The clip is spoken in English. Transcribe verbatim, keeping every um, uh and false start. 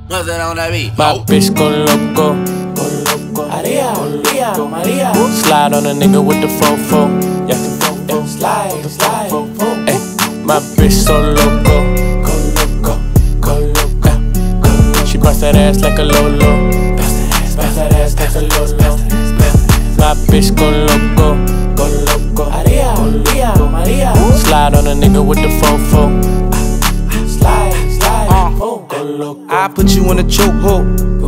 What's that on that beat? My bitch go loco. Maria, Maria, Maria. Slide on a nigga with the fofo. Yeah, Slide, slide, ay, my bitch so loco. go loco, go loco. She bounce that ass like a Lolo. Bounce that ass, bounce that ass like a Lolo. My bitch go loco. Go loco. Maria, Maria, Maria. Slide on a nigga with the fofo. Slide, slide, oh, go loco. I put you in a chokehold.